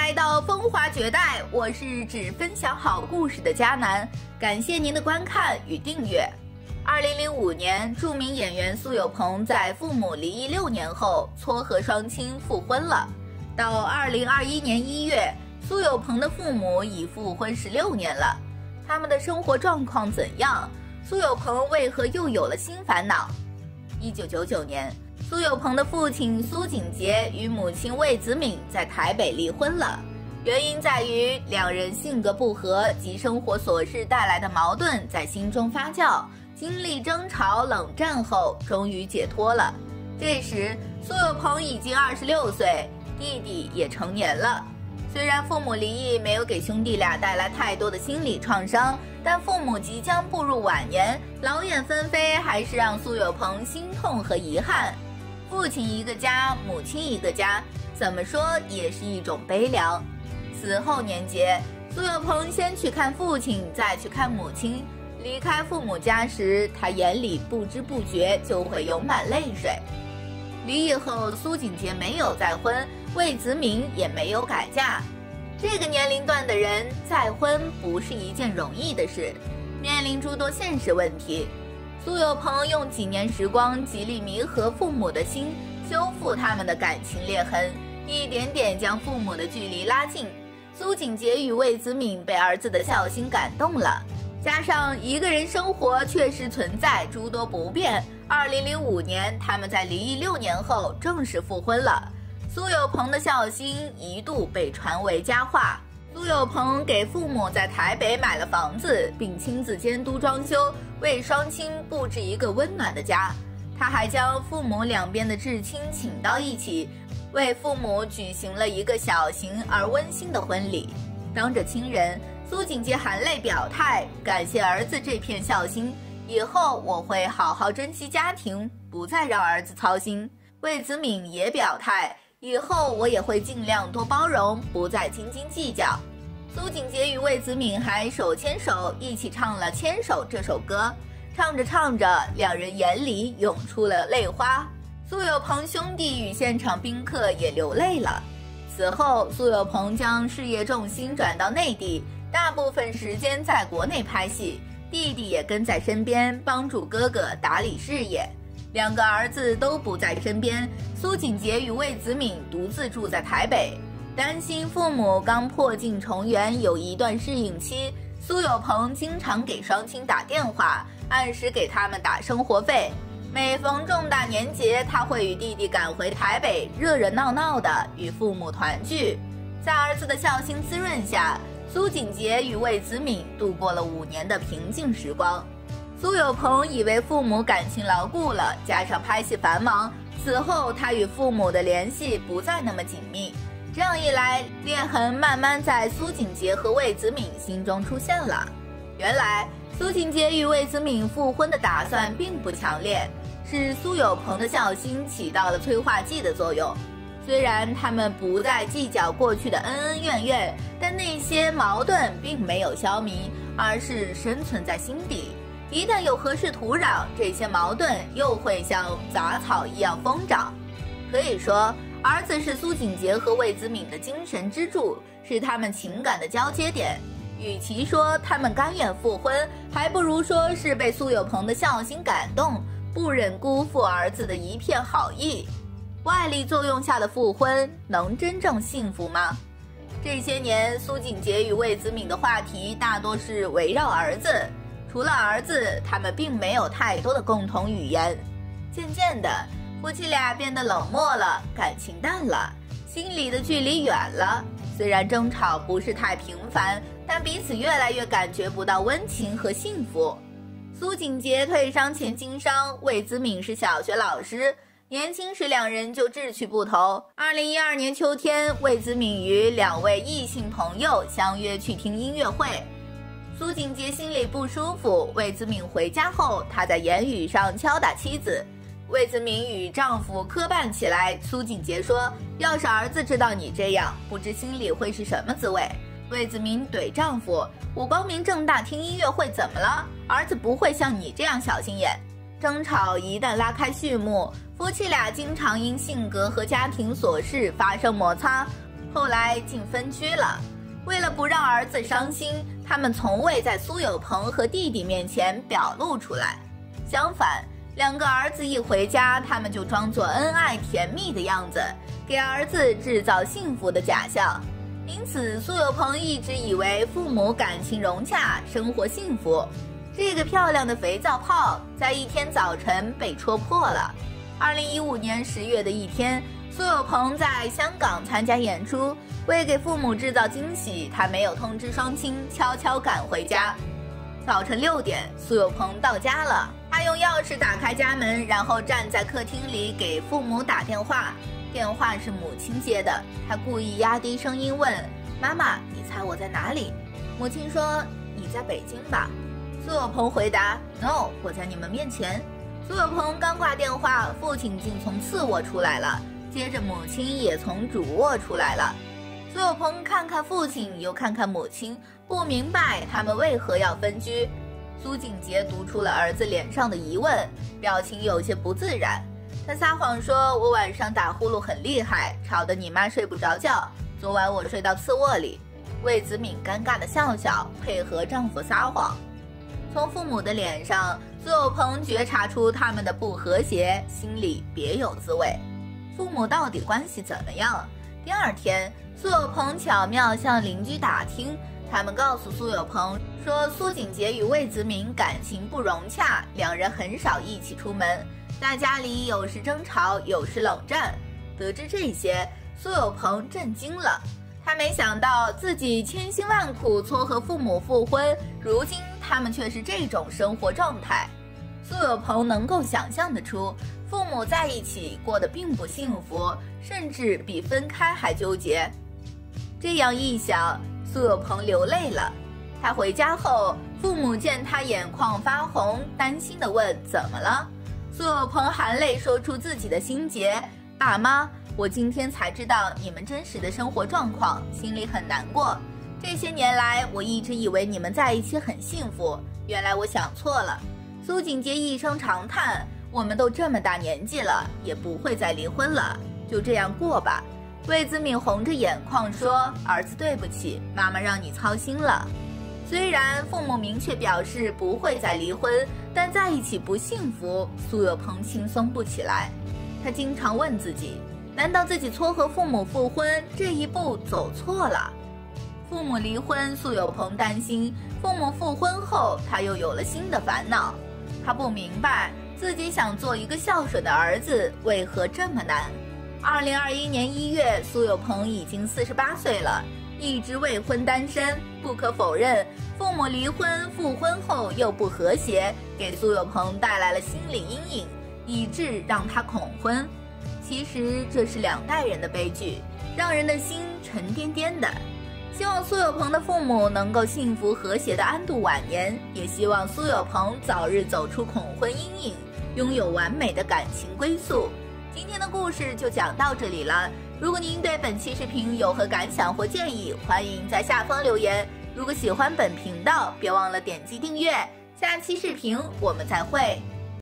来到风华绝代，我是只分享好故事的佳楠，感谢您的观看与订阅。2005年，著名演员苏有朋在父母离异6年后撮合双亲复婚了。到2021年1月，苏有朋的父母已复婚16年了。他们的生活状况怎样？苏有朋为何又有了新烦恼？1999年，苏有朋的父亲苏景杰与母亲魏子敏在台北离婚了，原因在于两人性格不合及生活琐事带来的矛盾在心中发酵，经历争吵冷战后终于解脱了。这时苏有朋已经26岁，弟弟也成年了。虽然父母离异没有给兄弟俩带来太多的心理创伤，但父母即将步入晚年，老眼纷飞还是让苏有朋心痛和遗憾。父亲一个家，母亲一个家，怎么说也是一种悲凉。死后年节，苏有朋先去看父亲，再去看母亲。离开父母家时，他眼里不知不觉就会涌满泪水。离异后，苏景杰没有再婚，魏子敏也没有改嫁。这个年龄段的人再婚不是一件容易的事，面临诸多现实问题。苏有朋用几年时光极力弥合父母的心，修复他们的感情裂痕，一点点将父母的距离拉近。苏景杰与魏子敏被儿子的孝心感动了，加上一个人生活确实存在诸多不便，2005年他们在离异6年后正式复婚了。苏有朋的孝心一度被传为佳话。苏有朋给父母在台北买了房子，并亲自监督装修，为双亲布置一个温暖的家。他还将父母两边的至亲请到一起，为父母举行了一个小型而温馨的婚礼。当着亲人，苏景杰含泪表态，感谢儿子这片孝心，以后我会好好珍惜家庭，不再让儿子操心。魏子敏也表态，以后我也会尽量多包容，不再斤斤计较。苏景杰与魏子敏还手牵手一起唱了《牵手》这首歌，唱着唱着，两人眼里涌出了泪花。苏有朋兄弟与现场宾客也流泪了。此后，苏有朋将事业重心转到内地，大部分时间在国内拍戏，弟弟也跟在身边帮助哥哥打理事业。两个儿子都不在身边，苏景杰与魏子敏独自住在台北，担心父母刚破镜重圆有一段适应期，苏有朋经常给双亲打电话，按时给他们打生活费。每逢重大年节，他会与弟弟赶回台北，热热闹闹的与父母团聚。在儿子的孝心滋润下，苏景杰与魏子敏度过了5年的平静时光。苏有朋以为父母感情牢固了，加上拍戏繁忙，此后他与父母的联系不再那么紧密。这样一来，裂痕慢慢在苏景杰和魏子敏心中出现了。原来苏景杰与魏子敏复婚的打算并不强烈，是苏有朋的孝心起到了催化剂的作用。虽然他们不再计较过去的恩恩怨怨，但那些矛盾并没有消弭，而是深存在心底。一旦有合适土壤，这些矛盾又会像杂草一样疯长。可以说，儿子是苏景杰和魏子敏的精神支柱，是他们情感的交接点。与其说他们甘愿复婚，还不如说是被苏有朋的孝心感动，不忍辜负儿子的一片好意。外力作用下的复婚，能真正幸福吗？这些年，苏景杰与魏子敏的话题大多是围绕儿子。除了儿子，他们并没有太多的共同语言。渐渐的，夫妻俩变得冷漠了，感情淡了，心里的距离远了。虽然争吵不是太频繁，但彼此越来越感觉不到温情和幸福。苏景杰退商前经商，魏子敏是小学老师。年轻时两人就志趣不同。2012年秋天，魏子敏与2位异性朋友相约去听音乐会。苏景杰心里不舒服，魏子敏回家后，他在言语上敲打妻子。魏子敏与丈夫磕绊起来，苏景杰说：“要是儿子知道你这样，不知心里会是什么滋味。”魏子敏怼丈夫：“我光明正大听音乐会怎么了？儿子不会像你这样小心眼。”争吵一旦拉开序幕，夫妻俩经常因性格和家庭琐事发生摩擦， 后来竟分居了。为了不让儿子伤心，他们从未在苏有朋和弟弟面前表露出来。相反，两个儿子一回家，他们就装作恩爱甜蜜的样子，给儿子制造幸福的假象。因此，苏有朋一直以为父母感情融洽，生活幸福。这个漂亮的肥皂泡在一天早晨被戳破了。2015年10月的一天，苏有朋在香港参加演出，为给父母制造惊喜，他没有通知双亲，悄悄赶回家。早晨6点，苏有朋到家了，他用钥匙打开家门，然后站在客厅里给父母打电话。电话是母亲接的，他故意压低声音问：“妈妈，你猜我在哪里？”母亲说：“你在北京吧？”苏有朋回答 ：“No， 我在你们面前。”苏有朋刚挂电话，父亲竟从次卧出来了，接着母亲也从主卧出来了。苏有朋看看父亲，又看看母亲，不明白他们为何要分居。苏锦杰读出了儿子脸上的疑问，表情有些不自然。他撒谎说：“我晚上打呼噜很厉害，吵得你妈睡不着觉。昨晚我睡到次卧里。”魏子敏尴尬地笑笑，配合丈夫撒谎。从父母的脸上，苏有朋觉察出他们的不和谐，心里别有滋味。父母到底关系怎么样？第二天，苏有朋巧妙向邻居打听，他们告诉苏有朋说，苏锦杰与魏子敏感情不融洽，两人很少一起出门，在家里有时争吵，有时冷战。得知这些，苏有朋震惊了。他没想到自己千辛万苦撮合父母复婚，如今他们却是这种生活状态。苏有朋能够想象得出，父母在一起过得并不幸福，甚至比分开还纠结。这样一想，苏有朋流泪了。他回家后，父母见他眼眶发红，担心地问：“怎么了？”苏有朋含泪说出自己的心结：“爸妈，我今天才知道你们真实的生活状况，心里很难过。这些年来，我一直以为你们在一起很幸福，原来我想错了。”苏锦杰一声长叹：“我们都这么大年纪了，也不会再离婚了，就这样过吧。”魏子敏红着眼眶说：“儿子，对不起，妈妈让你操心了。”虽然父母明确表示不会再离婚，但在一起不幸福，苏有朋轻松不起来。他经常问自己，难道自己撮合父母复婚这一步走错了？父母离婚，苏有朋担心；父母复婚后，他又有了新的烦恼。他不明白自己想做一个孝顺的儿子，为何这么难。2021年1月，苏有朋已经48岁了，一直未婚单身。不可否认，父母离婚复婚后又不和谐，给苏有朋带来了心理阴影，以致让他恐婚。其实这是2代人的悲剧，让人的心沉甸甸的。希望苏有朋的父母能够幸福和谐地安度晚年，也希望苏有朋早日走出恐婚阴影，拥有完美的感情归宿。今天的故事就讲到这里了。如果您对本期视频有何感想或建议，欢迎在下方留言。如果喜欢本频道，别忘了点击订阅。下期视频我们再会。